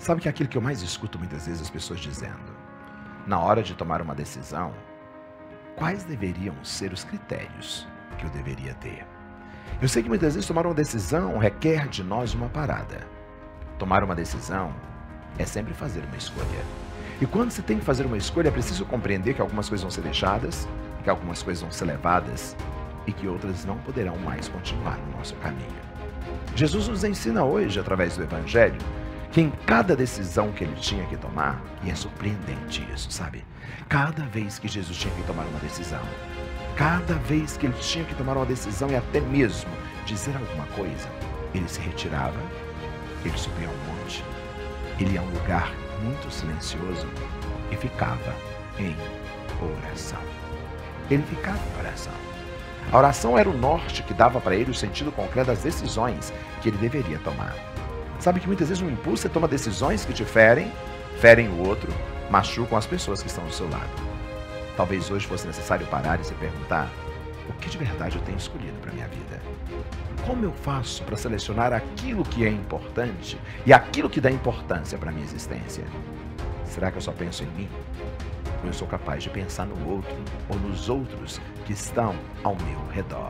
Sabe que é aquilo que eu mais escuto muitas vezes as pessoas dizendo? Na hora de tomar uma decisão, quais deveriam ser os critérios que eu deveria ter? Eu sei que muitas vezes tomar uma decisão requer de nós uma parada. Tomar uma decisão é sempre fazer uma escolha. E quando se tem que fazer uma escolha, é preciso compreender que algumas coisas vão ser deixadas, que algumas coisas vão ser levadas e que outras não poderão mais continuar no nosso caminho. Jesus nos ensina hoje, através do Evangelho, que em cada decisão que ele tinha que tomar, e é surpreendente isso, sabe? Cada vez que Jesus tinha que tomar uma decisão, cada vez que ele tinha que tomar uma decisão e até mesmo dizer alguma coisa, ele se retirava, ele subia ao monte, ele ia a um lugar muito silencioso e ficava em oração. Ele ficava em oração. A oração era o norte que dava para ele o sentido concreto das decisões que ele deveria tomar. Sabe que muitas vezes no impulso você toma decisões que te ferem o outro, machucam as pessoas que estão ao seu lado. Talvez hoje fosse necessário parar e se perguntar: o que de verdade eu tenho escolhido para a minha vida? Como eu faço para selecionar aquilo que é importante e aquilo que dá importância para a minha existência? Será que eu só penso em mim? Ou eu sou capaz de pensar no outro ou nos outros que estão ao meu redor?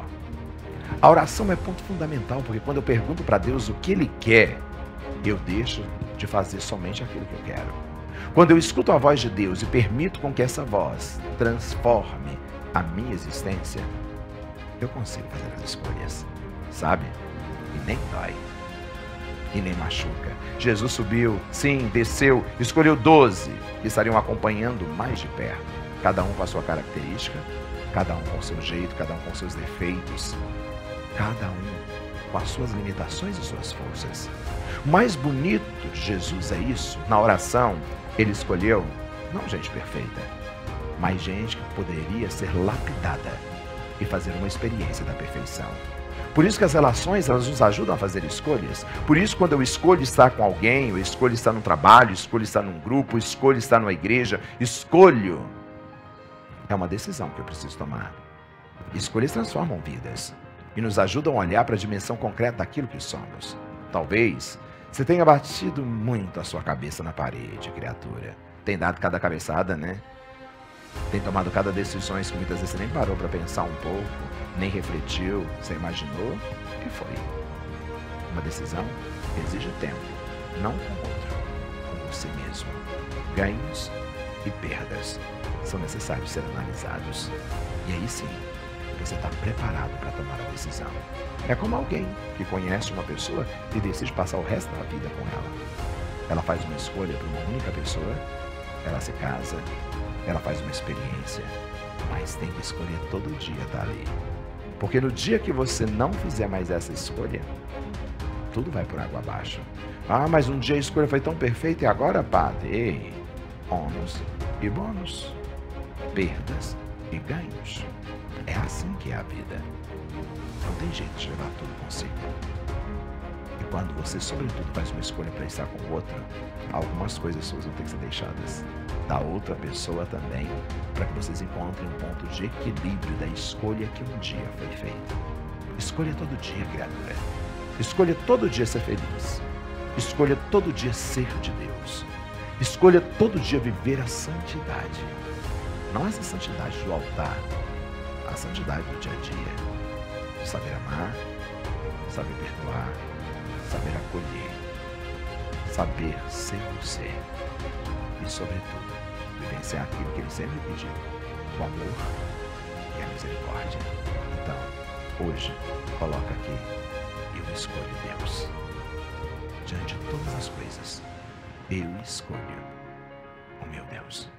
A oração é ponto fundamental, porque quando eu pergunto para Deus o que Ele quer, eu deixo de fazer somente aquilo que eu quero. Quando eu escuto a voz de Deus e permito com que essa voz transforme a minha existência, eu consigo fazer as escolhas, sabe? E nem dói, e nem machuca. Jesus subiu, sim, desceu, escolheu 12 que estariam acompanhando mais de perto, cada um com a sua característica, cada um com o seu jeito, cada um com seus defeitos, cada um com as suas limitações e suas forças. O mais bonito de Jesus é isso. Na oração, ele escolheu não gente perfeita, mas gente que poderia ser lapidada e fazer uma experiência da perfeição. Por isso que as relações, elas nos ajudam a fazer escolhas. Por isso, quando eu escolho estar com alguém, eu escolho estar no trabalho, escolho estar num grupo, escolho estar numa igreja, escolho. É uma decisão que eu preciso tomar. Escolhas transformam vidas e nos ajudam a olhar para a dimensão concreta daquilo que somos. Talvez você tenha batido muito a sua cabeça na parede, criatura. Tem dado cada cabeçada, né? Tem tomado cada decisão que muitas vezes você nem parou para pensar um pouco, nem refletiu, você imaginou e foi. Uma decisão exige tempo, não com o outro, com você mesmo. Ganhos e perdas são necessários ser analisados. E aí sim, você está preparado para tomar a decisão. É como alguém que conhece uma pessoa e decide passar o resto da vida com ela. Ela faz uma escolha por uma única pessoa, ela se casa, ela faz uma experiência, mas tem que escolher todo dia estar ali. Porque no dia que você não fizer mais essa escolha, tudo vai por água abaixo. Ah, mas um dia a escolha foi tão perfeita e agora, padre, ei, ônus e bônus, perdas e ganhos. É assim que é a vida. Não tem jeito de levar tudo consigo. E quando você, sobretudo, faz uma escolha para estar com o outro, algumas coisas suas vão ter que ser deixadas da outra pessoa também, para que vocês encontrem um ponto de equilíbrio da escolha que um dia foi feita. Escolha todo dia, criatura. Escolha todo dia ser feliz. Escolha todo dia ser de Deus. Escolha todo dia viver a santidade. Não essa santidade do altar, a santidade do dia a dia. De saber amar, saber perdoar, saber acolher, saber ser você. E, sobretudo, vivenciar aquilo que ele sempre pediu, o amor e a misericórdia. Então, hoje, coloca aqui: eu escolho Deus. Diante de todas as coisas, eu escolho o meu Deus.